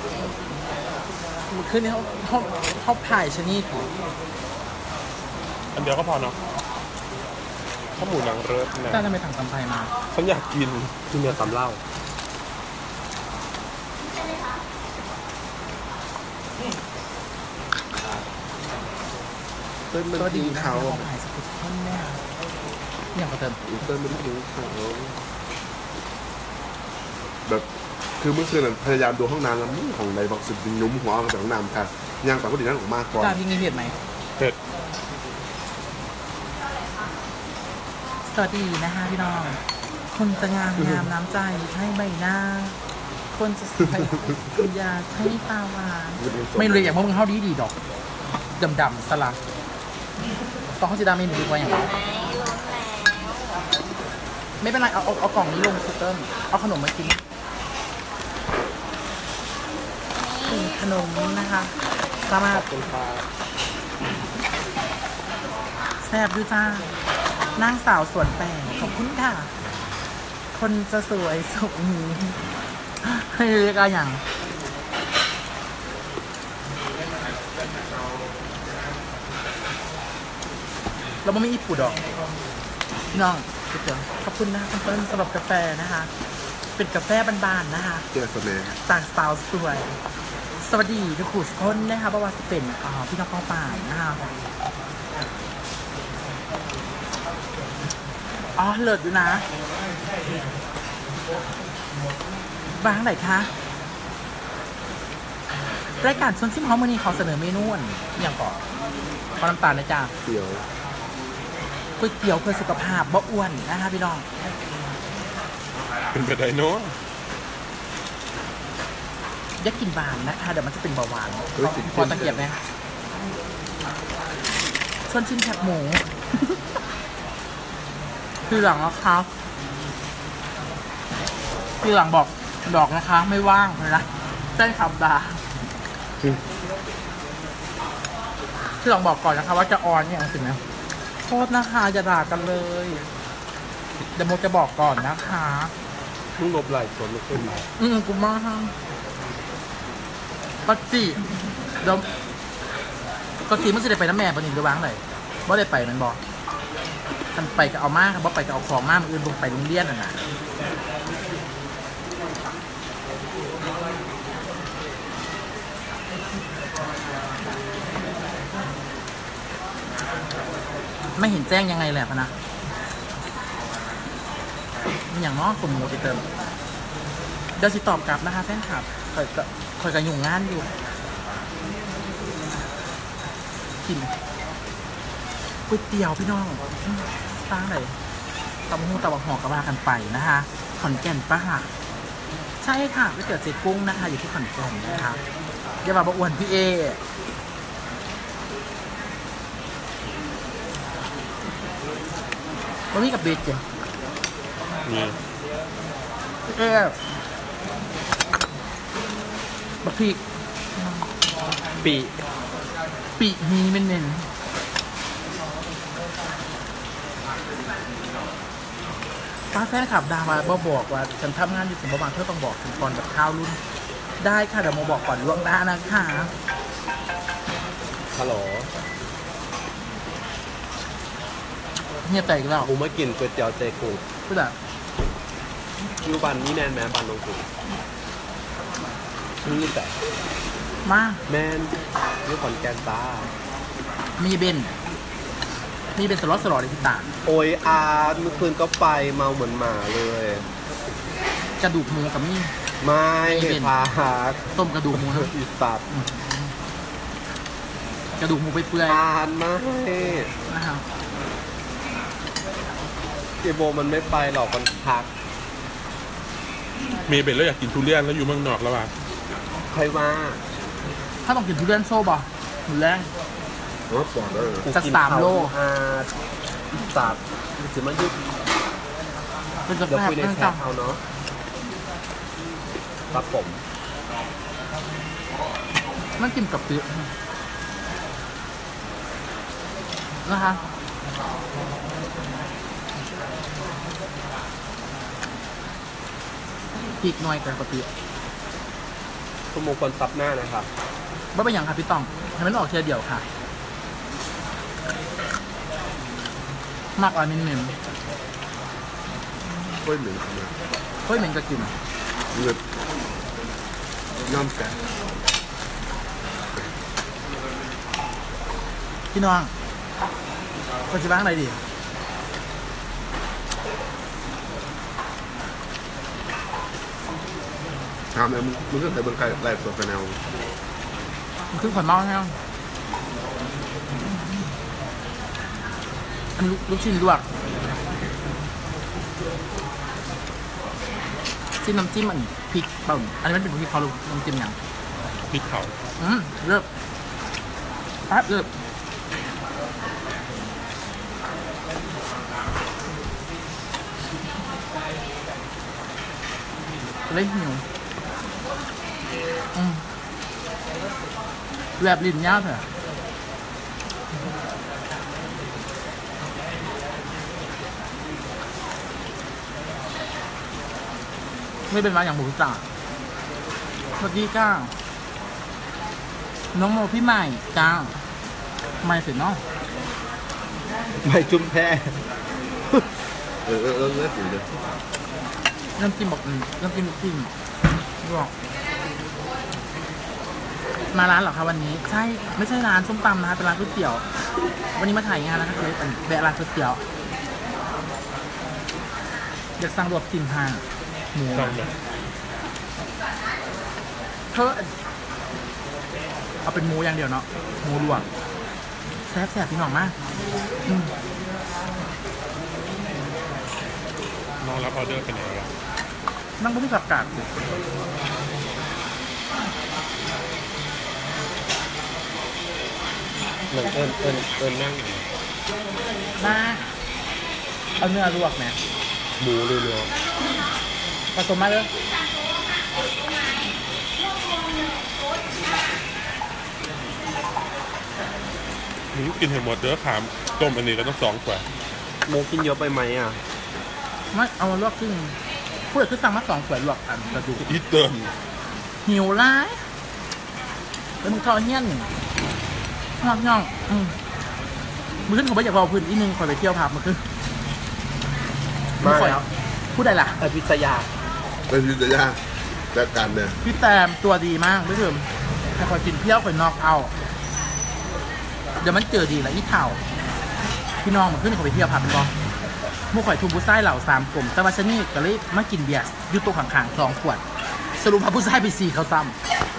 มันขึ้นนี่เขาถ่ายชนิดอันเดียวก็พอเนาะข้าวหมูหนังเริบนะแต่ทำไมถังตำไทยมาฉันอยากกินเนื้อตำเหล้าเต้นมันดีเขาหายสกุลท่านแม่อย่างกระเติมเต้นมันดีเขาแบบคือเมื่อคืนพยายามดูห้องน้ำแล้วของในบอกสุดยุ่มหัวจากห้องน้ำค่ะย่างแต่ก็ดีนั่นออกมากกว่าพี่งี้เผ็ดไหมเผ็ดสวัสดีนะคะพี่น้องคนจะงามน้ำใจให้ใบหน้าคนจะสวยคุณยาให้ตาหวานไม่เลยอย่างพวกมึงเข้าดีดอกดำสลักต้องเขาจะดำไม่ดีกว่าอย่างไรไม่เป็นไรเอากล่องนี้ลงสเตอร์เอาขนมมากินขนมนะคะสามารถแซ่บด้วยจ้านางสาวสวนแปงขอบคุณค่ะคนจะสวยสุขนี้ให้เรียกอะไรอย่างเราไม่อีปุ่ดหรอกน้องเดี๋ยวขอบคุณนะคุณเปิ้ลสำหรับกาแฟนะคะเป็นกาแฟบานๆนะคะเจอสเน่จากสาวสวยสวัสดีทุกคนนะคะเพราะว่าจะเป็นพี่น้องป้าป่านะคะเลิศอยู่นะบางไหนคะรายการชวนซิมเขาเมื่อนี้เขาเสนอเมนูอย่างก่อนข้าวน้ำตาลนะจ๊ะก๋วยเตี๋ยวเพื่อสุขภาพบ่อ้วนนะคะพี่น้องเป็นไปได้เนาะอย่ากินบานนะคะเดี๋ยวมันจะเป็นเบาหวานขอตะเกียบไหมชวนชิมแคบหมูคือหลังนะครับคือหลังบอกดอกนะคะไม่ว่างเลยนะใช่ครับดาคือหลังบอกก่อนนะคะว่าจะออนเนี่ยสินะโทษนะคะอย่าด่ากันเลยเดี๋ยวโมจะบอกก่อนนะคะมึงลบไหลส่วนไม่ขึ้นไหลกูมาฮะก็จีเดี๋ยวก็จีมันจะได้ไปน้ำแม่ปนินหรือวางไหนว่าได้ไปมันบอกมันไปก็เอามากครับว่าไปก็เอาของมากมันอื่นลงไปโรงเรียนน่ะนะไม่เห็นแจ้งยังไงแหละพนะมันอย่างน้อสมมติเติมเดี๋ยวสิตอบกลับนะคะแฟนคลับคอยกันยุ่งงานอยู่กินก๋วยเตี๋ยวพี่น้องตั้งเลยตำหูตำบักหอกกระบากันไปนะคะขอนแก่นปะค่ะใช่ค่ะก๋วยเตี๋ยวเจ๊กุ้งนะคะอยู่ที่ขอนแก่นนะคะอย่ามาบอกอ้วนพี่เอบะหมี่กับเบสจ้ะนี่บะพริกปีมีเน้นป้าแฟนขับดามาบอกว่าฉันทำงานอยู่ถึงประมาณเธอต้องบอกถึงก่อนแบบข้าวรุ่นได้ค่ะเดี๋ยวมาบอกก่อนล่วงหน้านะคะฮัลโหลเงียบใจอีกแล้วกูมากินก๋วยเตี๋ยวเจกุ้งพูดแบบยูบันนี่แมนบันลงถุงนี่แต่มาแมนยูขอนแก่นตามีเบนสล็อตในที่ต่างโอ้ยเมื่อคืนก็ไปเมาเหมือนหมาเลยกระดูกหมูกับมี่ไม่พาต้มกระดูกหมูนะอีสัตว์กระดูกหมูไปเปื่อยทานไม่นะครับเจโบมันไม่ไปหรอกมันพักมีเบ็ดแล้วอยากกินทุเรียนแล้วอยู่เมืองนอกแล้วว่ะใครมาถ้าต้องกินทุเรียนโซ่ป่ะหมูแรงจะ3 โลสัตว์จะมายุบเดี๋ยวคุยในแชทเอาเนาะครับผมมันกินกับปิ๊บนะคะพริกหน่อยกับปิ๊บคุณมงคลซับหน้านะครับว่าเป็นอย่างค่ะพี่ต้องให้มันออกเทียเดียวค่ะมากกว่านิดนึงกล้วยเหม็นนะเฮ้ยเหม็นจะกินเลือดน้ำแกะพี่น้องก็จะบ้างอะไรดีถามเลยมึงก็เคยเบิ่งใครไลฟ์สดกันแนวมันคือขอนเมาใช่ไหมอันนี้ลูกชิ้นลวกจิ้มน้ำจิ้มอันพริกเปล่าอันนี้มันเป็นพริกเขาลูกน้ำจิ้มอย่างพริกเผาเลิกปั๊บเลิกเล่นหิวแบบลิ้นยาวเถอะไม่เป็นมาอย่างหมูจ่าสวัสดีก้าน้องโมพี่ใหม่จ้าไม่เสร็จเนาะไม่จุ่มแพ้เลือดอยู่เลยน้ำจิ้มบอกน้ำจิ้มบอกมาร้านเหรอคะวันนี้ใช่ไม่ใช่ร้านส้มตำนะคะเป็นร้านก๋วยเตี๋ยววันนี้มาถ่ายงานแล้วนะคะเลยแวะร้านก๋วยเตี๋ยวอยากสั่งรวบจิ้มทางหมูต้องแบบเธอเอาเป็นหมูอย่างเดียวเนาะหมูลวกแซ่บพี่น้องมากน้องรับออเดอร์เป็นยังไงล่ะนั่งบนที่ผักกาดเหมือนเอิญนั่งมาเอาเนื้อลวกไหมหมูเรือผสมมาเลยหมูกินให้หมดเด้อขามต้มอันนี้ก็ต้อง2 ขวดโมกินเยอะไปไหมอ่ะไม่เอามาลวกครึ่งพูดถึงสั่งมา2 ขวดลวกอันกระดูกอีเติมหิวร้ายแล้วมึงทอเฮี้ยนย่องมือขึ้นเขาไปอยากเอาพื้นที่นึงคอยไปเที่ยวผับมือขึ้นมาแล้วพูดได้ล่ะพิษยาเป็นยุทธยาจัดการเนี่ยพี่แตมตัวดีมากไม่ถึงแต่คอยกินเที่ยวคอยนอกเอาเดี๋ยวมันเจอดีละอีเถ่าพี่น้องมันขึ้นเขาไปเที่ยวผับมันบอกมู่ข่อยทุ่มผู้ชายเหล่า3 กลุ่มแต่ว่าชนี่ก็เลยมากินเบียร์อยู่ตัวข้างๆ2 ขวดสรุปพาผู้ชายไป4เขาซ้ำ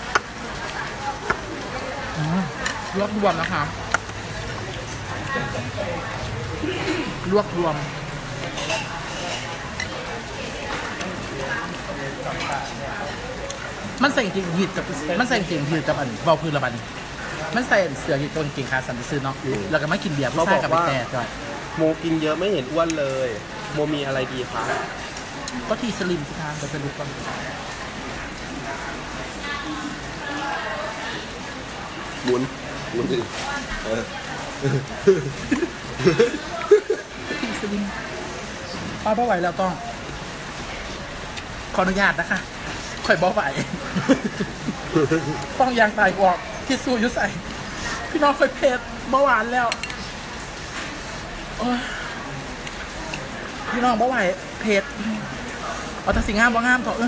ลวกรวมนะคะลวกรวมมันใส่จริงหีดกับมันใส่จริงหีดกับอันเบาพื้นละบันมันใส่เสือหีดตัวเก่งขาสันติซื้อเนาะแล้วก็ไม่กินเบียร์ผู้ชายกับไปแต่ก่อนโมกินเยอะไม่เห็นอ้วนเลย โมมีอะไรดีคะก็ทีสลิมสิคะก็สลิมก่อนหมุนดิทีสลิมป้าบ่ไหวแล้วต้องขออนุญาตนะคะข่อยบ่ไหวต้องยางตายออกที่สู้อยุใส่พี่น้องข่อยเพจเบาหวานแล้วโอ้ยพี่น้องบ่ไหวเพจเอาแต่สิ่งงามบ่งามเถอะ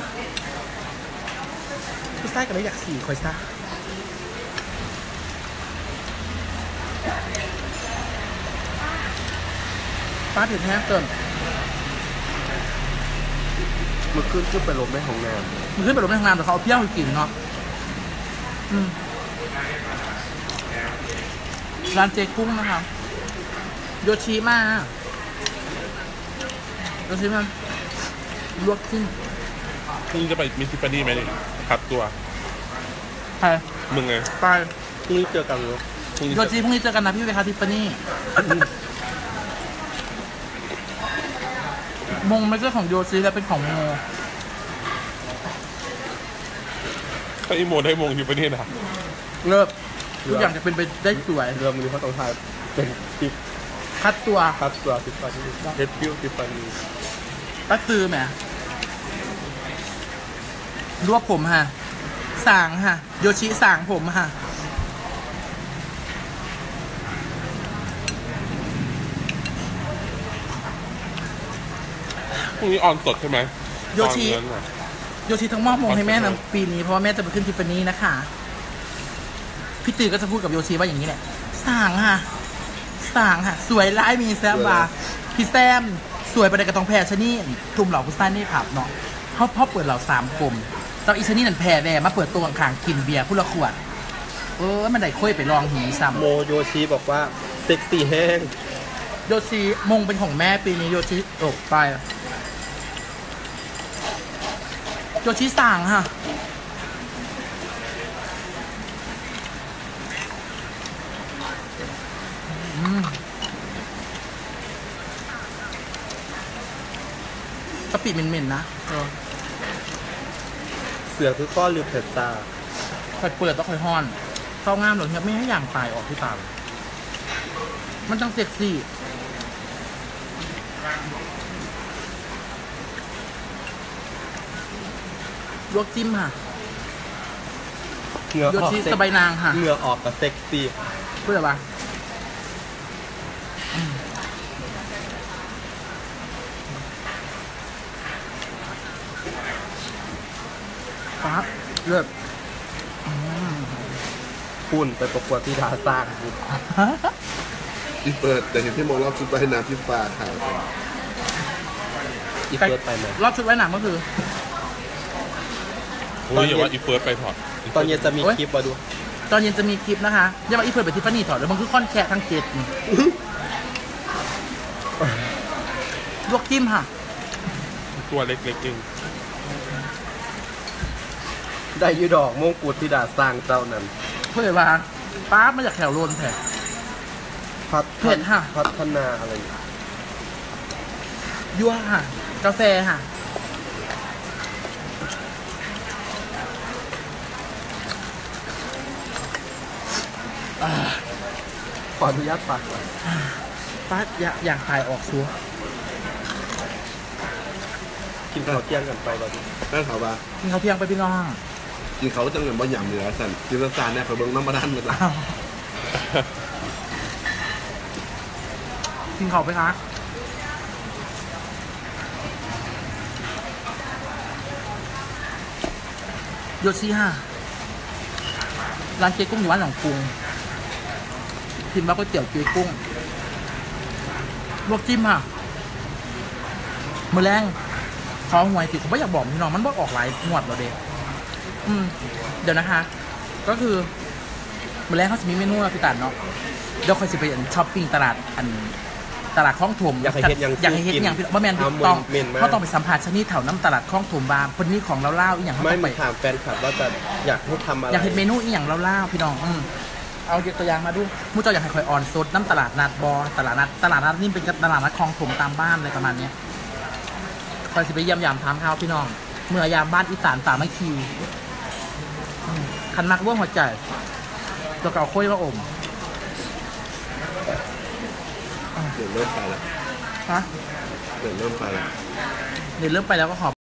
ผู้ชายก็เลยอยาก4ข่อยซะป้าถึงแห้งเติมมันขึ้นไปลบในห้องน้มันขึ้นไปลงในห้องน้ำแต่เขาเอาเปรี้ยวให้กินเนาะร้านเจ๊กุ้งนะครับโยชิมาโยชิมาลวกจิ้มพรุ่งนี้จะไปมิสซิปานี่ไหมเนี่ยคัดตัวไปมึงไงไปำพรุ่งนี้เจอกันเนอะพรุ่งนี้โยชิพรุ่งนี้เจอกันนะพี่เวคาทิฟฟานี่มงไม่ใช่ของโยชิแล้วเป็นของโมถ้าอีโมได้มงอยู่ปะเนี่ยนะเลิกทุกอย่างจะเป็นไปได้สวยเรื่องนี้เขาต้องทายเป็นทิปคัดตัวคัสตัวทิปฟานี่เฮดฟิวทิปฟานี่ตักตือแหมรวบผมฮะสางค่ะ โยชิสางผมค่ะพรุ่งนี้ออนสดใช่ไหมโยชิตอนนั้นน่ะโยชิทั้งมอบมงให้แม่ในปีนี้เพราะว่าแม่จะไปขึ้นทิฟฟานี่นะคะพี่ตือก็จะพูดกับโยชิว่าอย่างนี้แหละสางค่ะสางค่ะ สวยร้ายมีแซมบาพี่แซมสวยไปในกระตองแพรชนี่กลุ่มเหล่าพุสต้านี่ผับเนาะเขาเปิดเหล่า3 กลุ่มตอนอีชนี่นั่นแพรแน่มาเปิดตัวข้างๆกินเบียร์ผู้ละขวดมันได้ค่อยไปลองหีซ้ำโมโยชิบอกว่าเซ็กซี่แห้งโยชิมงเป็นของแม่ปีนี้โยชิตกไปโยชิสั่งค่ะกะปิเหม็นๆนะเสือคือก้อนหรือเผ็ดตาค่อยเปิดต้องค่อยห้อนเข้างามหรอกครับไม่ให้อย่างตายออกที่ตามันต้องเซ็กซี่ลวกจิ้มค่ะเหงื่อโยออกชิเซ็กสบายนางค่ะเหงื่อออกกับเซ็กซี่พูดอะไรวะปั๊บเลิศคุณไปประกวดที่ดาสร้างคุณที่เปิดแต่เห็นที่มองรอบชุดว่ายน้ำที่ฟ้าขาวอีเฟิร์สไปไหมรอบชุดว่ายน้ำก็คือโอ้ยอย่าว่าอีเฟิร์สไปถอดตอนเย็นจะมีคลิปมาดูตอนเย็นจะมีคลิปนะคะอย่ามาอีเฟิร์นไปทิฟฟานี่ถอดแล้วมันคือค่อนแค่ทั้งเจ็ดนี่ลวกจิ้มค่ะตัวเล็กๆเองได้ยูดอกมงกุฎที่ดาสร้างเจ้านั้นเพื่อว่าป้าบมาจากแถวโลนแผล เผ็ดค่ะพัฒนาอะไรอย่างเงี้ยยั่วค่ะ กาแฟค่ะขออนุญาตปักก่อนป้าอยากถ่ายออกซัวกินข้าวเที่ยงกันไปก่อนนั่นเขาว่ากินข้าวเที่ยงไปพี่น้องกินเขาจังเงินบ่หยำเหนือสั่นกินซานเนี่ยเขาเบิ่งน้ำมาด้านเลยล่ะอ้าวกินข้าวไปคะโยชิค่ะร้านเจ๊กุ้งอยู่บ้านหนองกรุงพิมพ์ว่าก๋วยเตี๋ยวเจ๊กุ้งลวกจิ้มค่ะมือแรงขอหวยติผมไม่อยากบอกพี่น้องมันบอกออกหลายงวดแล้วเด็กเดี๋ยวนะคะ ก็คือมือแรงเขาจะมีเมนูพี่ตันเนาะเดี๋ยวคอยสิไปช้อปปิ้งตลาดตลาดคลองถมอยากให้เห็นอย่างอยากให้เห็นอย่างพี่ว่าแมนต้องเขาต้องไปสัมผัสชนิดแถวน้ำตลาดคลองถมบางคนนี้ของเล่าๆอีกอย่างเขาไม่ต้องไปมาถามแฟนคลับว่าจะอยากให้ทำอะไรอยากเห็นเมนูอีกอย่างเล่าๆพี่น้องเอาตัวอย่างมาดูมูเจ้าอยากให้คอยออนสดน้ำตลาดนัดบอตลาดนัดนี่เป็นตลาดนัดคลองถมตามบ้านอะไรประมาณเนี้ยคอยสิไปเยี่ยมยามถามข่าวพี่น้องเมื่อยามบ้านอีสานสามัคคีคันมักร่วมหัวใจตัวเก่าโค้ยว่าอมเดี๋ยวเริ่มไปแล้วฮะเดี๋ยวเริ่มไปแล้วเดี๋ยวเริ่มไปแล้วก็ขอ